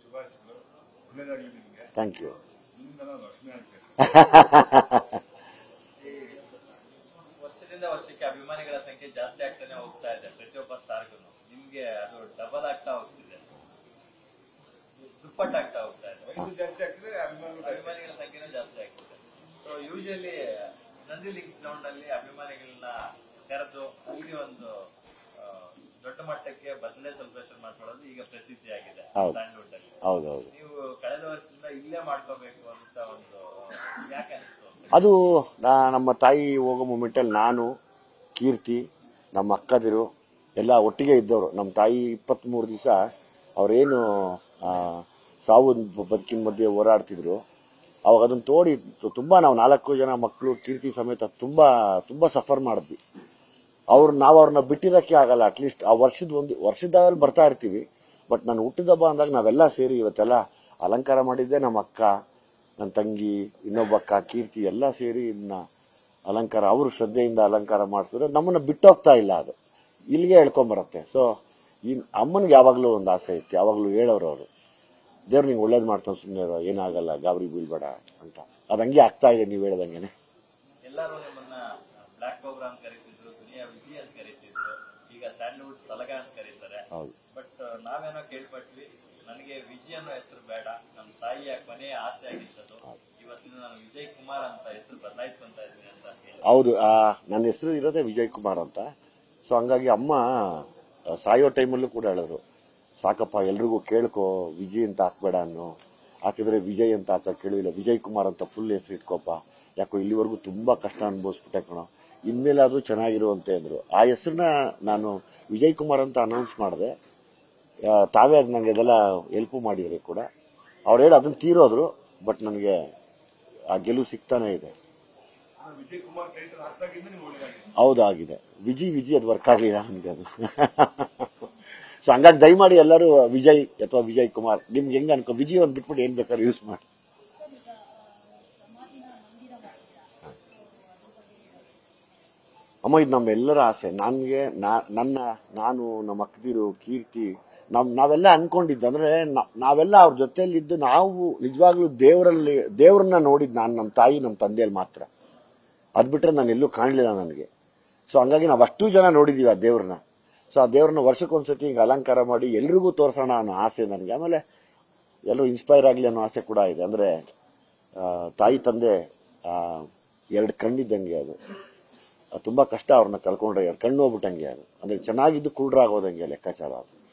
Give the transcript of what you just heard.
Thank you. ವರ್ಷದಿಂದ ವರ್ಷಕ್ಕೆ ಅಭಿಮಾನಿಗಳ ಸಂಖ್ಯೆ ಜಾಸ್ತಿ ಆಗ್ತಾನೆ ಹೋಗ್ತಾ ಇದೆ. ಪ್ರತಿಯೊಬ್ಬ ಸ್ಟಾರ್ಗೂ ನಿಮ್ಗೆ ಅದು ಡಬಲ್ ಆಗ್ತಾ ಹೋಗ್ತಿದೆ, ದುಪ್ಪಟ್ಟಾಗ್ತಾ ಹೋಗ್ತಾ ಇದೆ. ಅಭಿಮಾನಿಗಳ ಸಂಖ್ಯೆನೂ ಜಾಸ್ತಿ ಆಗ್ತಿದೆ. So usually Nandi links ground ಅಲ್ಲಿ ಅಭಿಮಾನಿಗಳನ್ನ ಕರೆದು ಅಲ್ಲಿ ಒಂದು ದೊಡ್ಡ ಮಟ್ಟಕ್ಕೆ ಬದಲೇ ಸೆಲೆಬ್ರೇಷನ್ ಮಾಡ್ಕೊಳ್ಳೋದು ಈಗ ಪ್ರಸಿದ್ಧಿ ಆಗಿದೆ ಸ್ಯಾಂಡ್ವುಡ್ ಅಲ್ಲಿ. ಹೌದೌದು. ನೀವು ಕಳೆದ ವರ್ಷದಿಂದ ಇಲ್ಲೇ ಮಾಡ್ಕೋಬೇಕು ಅಂತ ಒಂದು ಯಾಕೆ ಅನಿಸ್ತು? ಅದು ನಮ್ಮ ತಾಯಿ ಹೋಗೋ ಮೂಮೆಂಟಲ್ಲಿ ನಾನು, ಕೀರ್ತಿ, ನಮ್ಮ ಅಕ್ಕದಿರು ಎಲ್ಲ ಒಟ್ಟಿಗೆ ಇದ್ದವರು. ನಮ್ಮ ತಾಯಿ 23 ದಿವಸ ಅವರೇನು ಸಾವು ಬದುಕಿನ ಮಧ್ಯೆ ಹೋರಾಡ್ತಿದ್ರು, ಅವಾಗ ಅದನ್ನ ತೋಡಿ ತುಂಬಾ ನಾವು 4 ಜನ ಮಕ್ಕಳು ಕೀರ್ತಿ ಸಮೇತ ತುಂಬಾ ತುಂಬಾ ಸಫರ್ ಮಾಡಿದ್ವಿ. ನಾವು ಅವ್ರನ್ನ ಬಿಟ್ಟಿರಕ್ಕೆ ಆಗಲ್ಲ. ಅಟ್ಲೀಸ್ಟ್ ಆ ವರ್ಷದಲ್ಲಿ ಬರ್ತಾ ಇರ್ತೀವಿ. ಬಟ್ ನಾನು ಹುಟ್ಟಿದ ಹಬ್ಬ ಅಂದಾಗ ನಾವೆಲ್ಲ ಸೇರಿ ಇವತ್ತೆಲ್ಲ ಅಲಂಕಾರ ಮಾಡಿದ್ದೆ. ನಮ್ಮ ಅಕ್ಕ, ನನ್ನ ತಂಗಿ, ಇನ್ನೊಬ್ಬ ಅಕ್ಕ ಕೀರ್ತಿ ಎಲ್ಲ ಸೇರಿ ಇನ್ನ ಅಲಂಕಾರ ಅವರು ಶ್ರದ್ಧೆಯಿಂದ ಅಲಂಕಾರ ಮಾಡ್ತಿದ್ರು. ನಮ್ಮನ್ನ ಬಿಟ್ಟೋಗ್ತಾ ಇಲ್ಲ, ಅದು ಇಲ್ಲಿಗೆ ಹೇಳ್ಕೊಂಬರತ್ತೆ. ಸೊ ಈ ಅಮ್ಮನಿಗೆ ಯಾವಾಗ್ಲೂ ಒಂದು ಆಸೆ ಇತ್ತು, ಯಾವಾಗ್ಲೂ ಹೇಳೋರು ಅವರು, ದೇವ್ರು ನಿಂಗೆ ಒಳ್ಳೇದು ಮಾಡ್ತಾನೆ, ಸುಮ್ಮನೆ ಏನಾಗಲ್ಲ, ಗಾಬರಿ ಬೀಳ್ಬೇಡ ಅಂತ. ಅದು ಹಂಗೆ ಆಗ್ತಾ ಇದೆ ನೀವು ಹೇಳ್ದಂಗೆನೆ. ಎಲ್ಲರೂ ನಿಮ್ಮನ್ನ ಬ್ಲಾಕ್ ಕೋಬ್ರಾ ಅಂತ ಕರೀತಿದ್ರು, ದುನಿಯಾ ವಿಜಿ ಅಂತ ಕರೀತಿದ್ರು, ಈಗ ಸ್ಯಾಂಡಲ್ವುಡ್ ಸಲಗ ಅಂತ ಕರೀತಾರೆ. ಹೌದು. ಬಟ್ ನಾವೇನೋ ಕೇಳ್ಪಟ್ವಿ, ನನಗೆ ವಿಜಯ್ ಅನ್ನೋ ಹೆಸರು ಬೇಡ, ನಮ್ಮ ತಾಯಿಯ ಕೊನೆಯ ಆಸೆ ಆಗಿರ್ತದ್ದು, ಇವತ್ತಿನ ನಾನು ವಿಜಯ್ ಕುಮಾರ್ ಅಂತ ಹೆಸರು ಬದಲಾಯಿಸ್ಕೊಂತ ಇದ್ದೀನಿ ಅಂತ ಹೇಳಿ. ಹೌದು, ನನ್ನ ಹೆಸರು ಇರೋದೇ ವಿಜಯ್ ಕುಮಾರ್ ಅಂತ. ಸೊ ಹಂಗಾಗಿ ಅಮ್ಮ ಸಾಯೋ ಟೈಮಲ್ಲೂ ಕೂಡ ಹೇಳಿದ್ರು, ಸಾಕಪ್ಪ ಎಲ್ರಿಗೂ ಕೇಳ್ಕೊ, ವಿಜಯ್ ಅಂತ ಹಾಕ್ಬೇಡ ಅನ್ನು, ಹಾಕಿದ್ರೆ ವಿಜಯ್ ಅಂತ ಹಾಕಕ್ ಕೇಳಿಲ್ಲ, ವಿಜಯ್ ಕುಮಾರ್ ಅಂತ ಫುಲ್ ಹೆಸರು ಇಟ್ಕೋಪ, ಯಾಕೋ ಇಲ್ಲಿವರೆಗೂ ತುಂಬಾ ಕಷ್ಟ ಅನುಭವಿಸ್ಬಿಟ್ಟೆ ಕಣೋ, ಇನ್ಮೇಲಾದ್ರೂ ಚೆನ್ನಾಗಿರುವಂತೆ ಅಂದ್ರು. ಆ ಹೆಸರನ್ನ ನಾನು ವಿಜಯ್ ಕುಮಾರ್ ಅಂತ ಅನೌನ್ಸ್ ಮಾಡಿದೆ. ತಾವೇ ಅದು ನಂಗೆ ಅದೆಲ್ಲ ಹೆಲ್ಪ್ ಮಾಡಿದ್ರು ಕೂಡ. ಅವ್ರು ಹೇಳಿ ಅದನ್ನ ತೀರೋದ್ರು. ಬಟ್ ನನಗೆ ಆ ಗೆಲುವು ಸಿಗ್ತಾನೆ ಇದೆ. ಹೌದು, ಆಗಿದೆ. ವಿಜಿ ಅದು ವರ್ಕ್ ಆಗಲಿಲ್ಲ ನನ್ಗೆ ಅದು. ಸೊ ಹಂಗಾಗಿ ದಯಮಾಡಿ ಎಲ್ಲರೂ ವಿಜಯ್ ಅಥವಾ ವಿಜಯ್ ಕುಮಾರ್ ನಿಮ್ಗೆ ಹೆಂಗ ಅನ್ಕೋ, ವಿಜಯ್ ಒಂದು ಬಿಟ್ಬಿಟ್ಟು ಏನ್ ಬೇಕಾದ್ರೂ ಯೂಸ್ ಮಾಡಿ. ಅಮ್ಮ, ಇದು ನಮ್ಮೆಲ್ಲರ ಆಸೆ. ನನಗೆ ನಾನು ನಮ್ಮ ಅಕ್ಕದಿರು ಕೀರ್ತಿ ನಾವೆಲ್ಲ ಅನ್ಕೊಂಡಿದ್ದು ಅಂದ್ರೆ, ನಾವೆಲ್ಲ ಅವ್ರ ಜೊತೆಯಲ್ಲಿದ್ದು ನಾವು ನಿಜವಾಗ್ಲೂ ದೇವ್ರನ್ನ ನೋಡಿದ್ ನಾನು ನಮ್ಮ ತಾಯಿ ನಮ್ಮ ತಂದೆಯಲ್ಲಿ ಮಾತ್ರ. ಅದ್ ಬಿಟ್ರೆ ನಾನು ಎಲ್ಲೂ ಕಾಣಲಿಲ್ಲ ನನಗೆ. ಸೊ ಹಂಗಾಗಿ ನಾವು ಅಷ್ಟು ಜನ ನೋಡಿದೀವಿ ಆ ದೇವ್ರನ್ನ. ಸೊ ಆ ದೇವ್ರನ್ನ ವರ್ಷಕ್ಕೊಂದ್ಸತಿ ಹಿಂಗೆ ಅಲಂಕಾರ ಮಾಡಿ ಎಲ್ರಿಗೂ ತೋರ್ಸೋಣ ಅನ್ನೋ ಆಸೆ ನನಗೆ. ಆಮೇಲೆ ಎಲ್ಲರೂ ಇನ್ಸ್ಪೈರ್ ಆಗಲಿ ಅನ್ನೋ ಆಸೆ ಕೂಡ ಇದೆ. ಅಂದ್ರೆ ತಾಯಿ ತಂದೆ 2 ಕಣ್ಣಿದ್ದಂಗೆ. ಅದು ತುಂಬಾ ಕಷ್ಟ ಅವ್ರನ್ನ ಕಳ್ಕೊಂಡ್ರೆ 2 ಕಣ್ಣು ಹೋಗ್ಬಿಟ್ಟಂಗೆ. ಅದು ಅಂದ್ರೆ ಚೆನ್ನಾಗಿದ್ದು ಕುರುಡ್ರಾಗೋದಂಗೆ ಲೆಕ್ಕಾಚಾರ ಅದು.